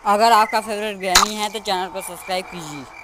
अगर आपका favourite granny है तो चैनल को सब्सक्राइब कीजिए।